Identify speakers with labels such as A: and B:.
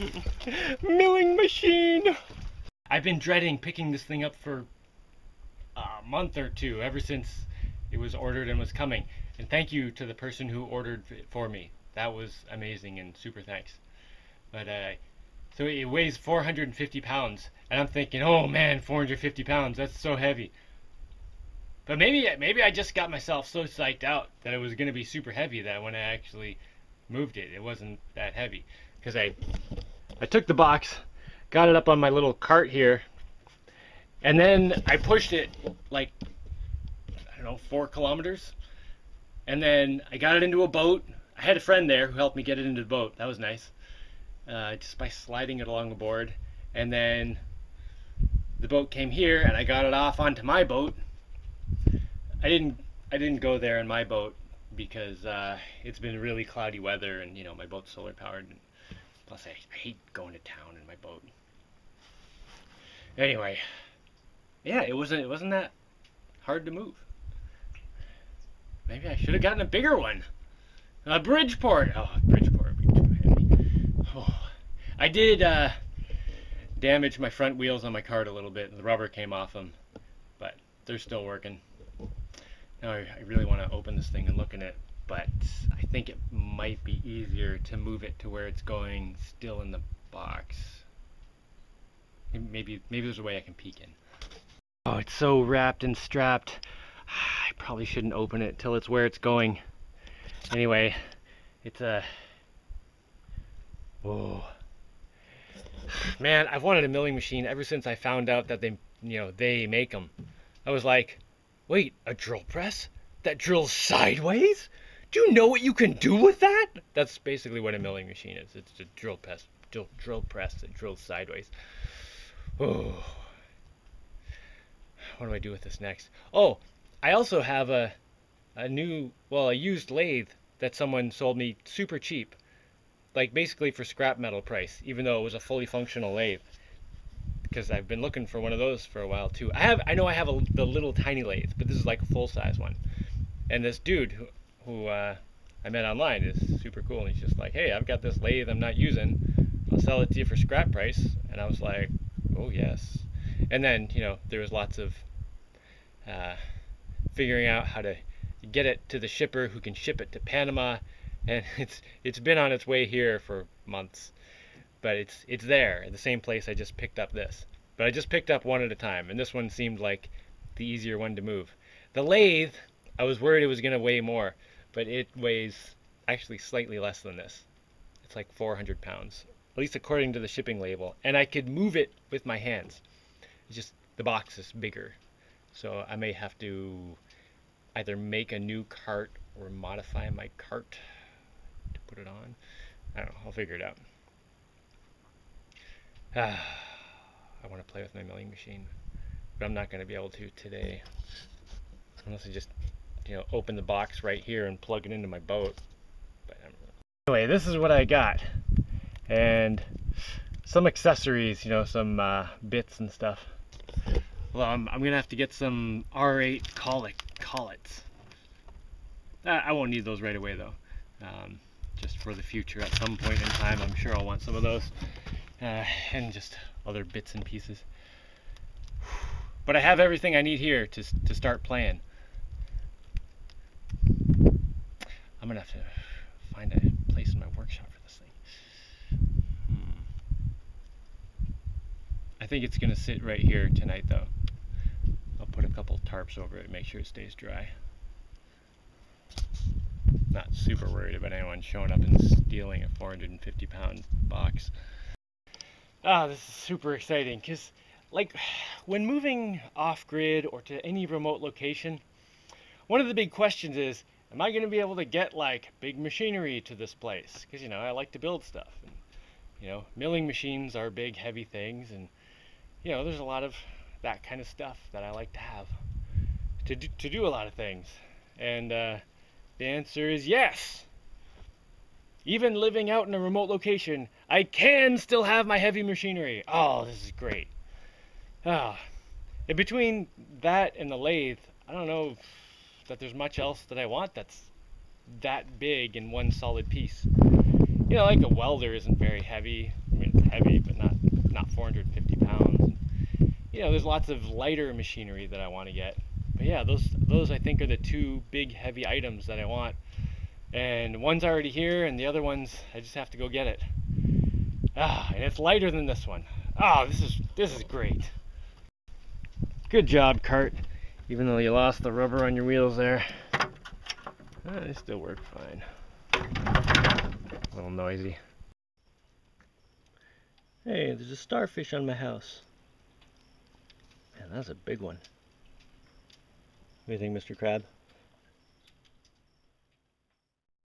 A: Milling machine! I've been dreading picking this thing up for a month or two, ever since it was ordered and was coming. And thank you to the person who ordered it for me. That was amazing, and super thanks. But so it weighs 450 pounds, and I'm thinking, oh man, 450 pounds, that's so heavy. But maybe I just got myself so psyched out that it was going to be super heavy that when I actually moved it, it wasn't that heavy. Because I took the box, got it up on my little cart here, and then I pushed it like, I don't know, 4 kilometers. And then I got it into a boat. I had a friend there who helped me get it into the boat. That was nice. Just by sliding it along the board. And then the boat came here and I got it off onto my boat. I didn't go there in my boat because it's been really cloudy weather, and you know my boat's solar powered, and plus I hate going to town in my boat. Anyway, yeah, it wasn't that hard to move. Maybe I should have gotten a bigger one. Bridgeport. Oh, Bridgeport would be too heavy. Oh. I did damage my front wheels on my cart a little bit, and the rubber came off them, but they're still working. Now I really want to open this thing and look in it, but I think it might be easier to move it to where it's going still in the box. Maybe there's a way I can peek in. Oh, it's so wrapped and strapped. I probably shouldn't open it till it's where it's going. Anyway, it's a... Whoa. Man, I've wanted a milling machine ever since I found out that they make them. I was like, wait, a drill press that drills sideways? Do you know what you can do with that? That's basically what a milling machine is. It's a drill press that drills sideways. Oh. What do I do with this next? Oh, I also have a used lathe that someone sold me super cheap. Like basically for scrap metal price, even though it was a fully functional lathe. Because I've been looking for one of those for a while too. I know I have the little tiny lathe, but this is like a full-size one. And this dude who I met online is super cool. And he's just like, hey, I've got this lathe I'm not using. I'll sell it to you for scrap price. And I was like, oh yes. And then, there was lots of figuring out how to get it to the shipper who can ship it to Panama. And it's been on its way here for months. But it's there at the same place I just picked up this. But I just picked up one at a time, and this one seemed like the easier one to move. The lathe, I was worried it was going to weigh more, but it weighs actually slightly less than this. It's like 400 pounds, at least according to the shipping label, and I could move it with my hands. It's just the box is bigger, so I may have to either make a new cart or modify my cart to put it on. I don't know, I'll figure it out. I want to play with my milling machine, but I'm not going to be able to today unless I just open the box right here and plug it into my boat. But anyway, this is what I got, and some accessories, some bits and stuff. Well, I'm gonna have to get some R8 collets. I won't need those right away though, just for the future. At some point in time I'm sure I'll want some of those. And just other bits and pieces. But I have everything I need here to start playing. I'm gonna have to find a place in my workshop for this thing. I think it's gonna sit right here tonight though. I'll put a couple tarps over it, make sure it stays dry. Not super worried about anyone showing up and stealing a 450-pound box. This is super exciting because, like, when moving off-grid or to any remote location, one of the big questions is, am I going to be able to get, like, big machinery to this place? Because, I like to build stuff. And, milling machines are big, heavy things, and, there's a lot of that kind of stuff that I like to have to do a lot of things. And the answer is yes. Even living out in a remote location, I can still have my heavy machinery. Oh, this is great. And between that and the lathe, I don't know that there's much else that I want that's that big in one solid piece. you know, like a welder isn't very heavy. I mean, it's heavy, but not 450 pounds. You know, there's lots of lighter machinery that I want to get. But yeah, those I think are the two big heavy items that I want. And one's already here, and the other one's I just have to go get it. And it's lighter than this one. This is great. Good job, cart. Even though you lost the rubber on your wheels there, they still work fine. A little noisy. Hey, there's a starfish on my house. Man, that's a big one. What do you think, Mr. Crab?